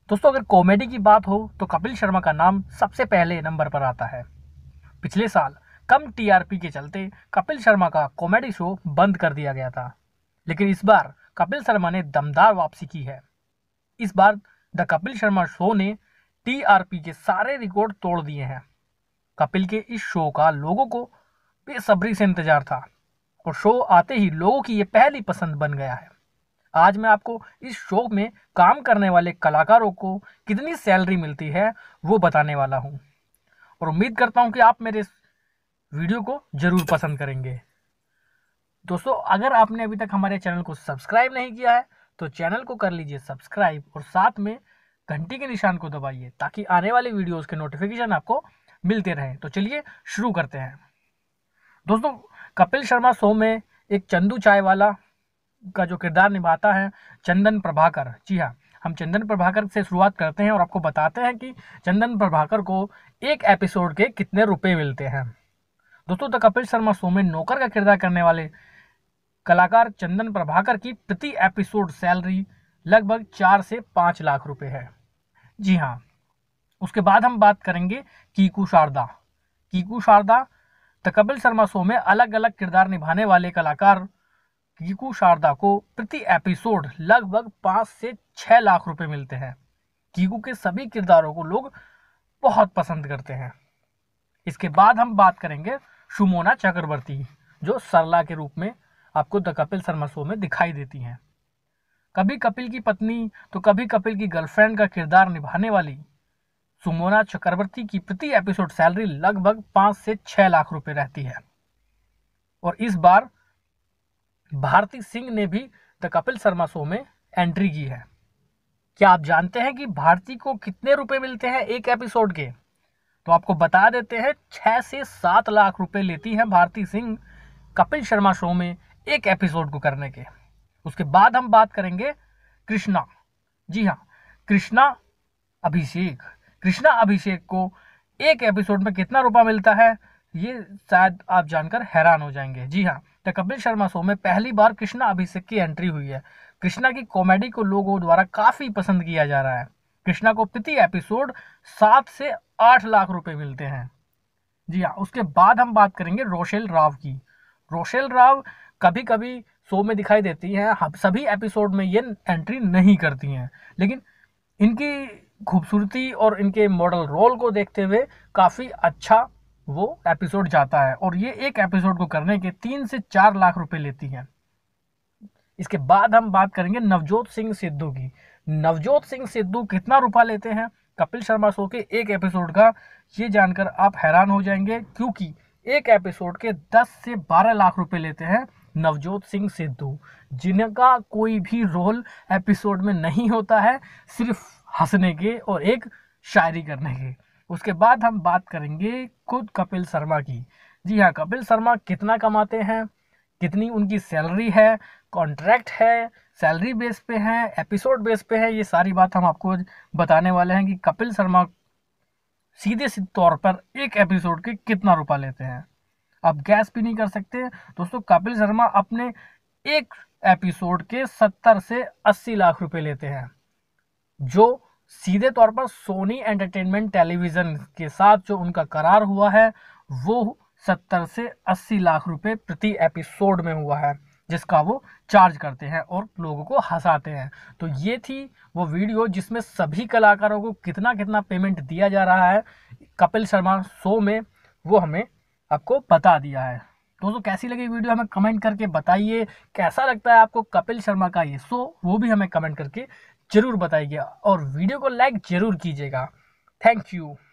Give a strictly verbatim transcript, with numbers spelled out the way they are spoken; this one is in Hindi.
दोस्तों, अगर कॉमेडी की बात हो तो कपिल शर्मा का नाम सबसे पहले नंबर पर आता है। पिछले साल कम टीआरपी के चलते कपिल शर्मा का कॉमेडी शो बंद कर दिया गया था, लेकिन इस बार कपिल शर्मा ने दमदार वापसी की है। इस बार द कपिल शर्मा शो ने टीआरपी के सारे रिकॉर्ड तोड़ दिए हैं। कपिल के इस शो का लोगों को बेसब्री से इंतजार था और शो आते ही लोगों की ये पहली पसंद बन गया है। आज मैं आपको इस शो में काम करने वाले कलाकारों को कितनी सैलरी मिलती है वो बताने वाला हूँ और उम्मीद करता हूँ कि आप मेरे इस वीडियो को जरूर पसंद करेंगे। दोस्तों, अगर आपने अभी तक हमारे चैनल को सब्सक्राइब नहीं किया है तो चैनल को कर लीजिए सब्सक्राइब और साथ में घंटी के निशान को दबाइए ताकि आने वाले वीडियोस के नोटिफिकेशन आपको मिलते रहें। तो चलिए शुरू करते हैं। दोस्तों, कपिल शर्मा शो में एक चंदू चाय वाला का जो किरदार निभाता है चंदन प्रभाकर। जी हाँ, हम चंदन प्रभाकर से शुरुआत करते हैं और आपको बताते हैं कि चंदन प्रभाकर को एक एपिसोड के कितने रुपए मिलते हैं। दोस्तों, द कपिल शर्मा शो में नौकर का किरदार करने वाले कलाकार चंदन प्रभाकर की प्रति एपिसोड सैलरी लगभग चार से पाँच लाख रुपए है। जी हाँ, उसके बाद हम बात करेंगे किku शारदा। किku शारदा द कपिल शर्मा शो में अलग अलग किरदार निभाने वाले कलाकार किku शारदा को प्रति एपिसोड लगभग पाँच से छः लाख रुपए मिलते हैं। किku के सभी किरदारों को लोग बहुत पसंद करते हैं। इसके बाद हम बात करेंगे सुमोना चक्रवर्ती, जो सरला के रूप में आपको द कपिल शर्मा शो में दिखाई देती हैं। कभी कपिल की पत्नी तो कभी कपिल की गर्लफ्रेंड का किरदार निभाने वाली सुमोना चक्रवर्ती की प्रति एपिसोड सैलरी लगभग पाँच से छः लाख रुपए रहती है। और इस बार भारती सिंह ने भी द कपिल शर्मा शो में एंट्री की है। क्या आप जानते हैं कि भारती को कितने रुपए मिलते हैं एक एपिसोड के? तो आपको बता देते हैं, छः से सात लाख रुपए लेती हैं भारती सिंह कपिल शर्मा शो में एक एपिसोड को करने के। उसके बाद हम बात करेंगे कृष्णा। जी हाँ, कृष्णा अभिषेक। कृष्णा अभिषेक को एक एपिसोड में कितना रुपया मिलता है ये शायद आप जानकर हैरान हो जाएंगे। जी हाँ, द कपिल शर्मा शो में पहली बार कृष्णा अभिषेक की एंट्री हुई है। कृष्णा की कॉमेडी को लोगों द्वारा काफ़ी पसंद किया जा रहा है। कृष्णा को प्रति एपिसोड सात से आठ लाख रुपए मिलते हैं। जी हाँ, उसके बाद हम बात करेंगे रोशेल राव की। रोशेल राव कभी कभी शो में दिखाई देती हैं, हम सभी एपिसोड में ये एंट्री नहीं करती हैं, लेकिन इनकी खूबसूरती और इनके मॉडल रोल को देखते हुए काफ़ी अच्छा वो एपिसोड जाता है और ये एक एपिसोड को करने के तीन से चार लाख रुपए लेती हैं। इसके बाद हम बात करेंगे नवजोत सिंह सिद्धू की। नवजोत सिंह सिद्धू कितना रुपया लेते हैं कपिल शर्मा शो के एक एपिसोड का, ये जानकर आप हैरान हो जाएंगे, क्योंकि एक एपिसोड के दस से बारह लाख रुपए लेते हैं नवजोत सिंह सिद्धू, जिनका कोई भी रोल एपिसोड में नहीं होता है, सिर्फ हंसने के और एक शायरी करने के। उसके बाद हम बात करेंगे खुद कपिल शर्मा की। जी हाँ, कपिल शर्मा कितना कमाते हैं, कितनी उनकी सैलरी है, कॉन्ट्रैक्ट है, सैलरी बेस पे है, एपिसोड बेस पे है, ये सारी बात हम आपको बताने वाले हैं कि कपिल शर्मा सीधे सीधे तौर पर एक एपिसोड के कितना रुपया लेते हैं। आप गैस भी नहीं कर सकते दोस्तों, कपिल शर्मा अपने एक एपिसोड के सत्तर से अस्सी लाख रुपए लेते हैं, जो सीधे तौर पर सोनी एंटरटेनमेंट टेलीविज़न के साथ जो उनका करार हुआ है वो सत्तर से अस्सी लाख रुपए प्रति एपिसोड में हुआ है, जिसका वो चार्ज करते हैं और लोगों को हंसाते हैं। तो ये थी वो वीडियो जिसमें सभी कलाकारों को कितना कितना पेमेंट दिया जा रहा है कपिल शर्मा शो में, वो हमें आपको बता दिया है। दोस्तों, कैसी लगी वीडियो हमें कमेंट करके बताइए। कैसा लगता है आपको कपिल शर्मा का ये शो, वो भी हमें कमेंट करके जरूर बताइए और वीडियो को लाइक जरूर कीजिएगा। Thank you.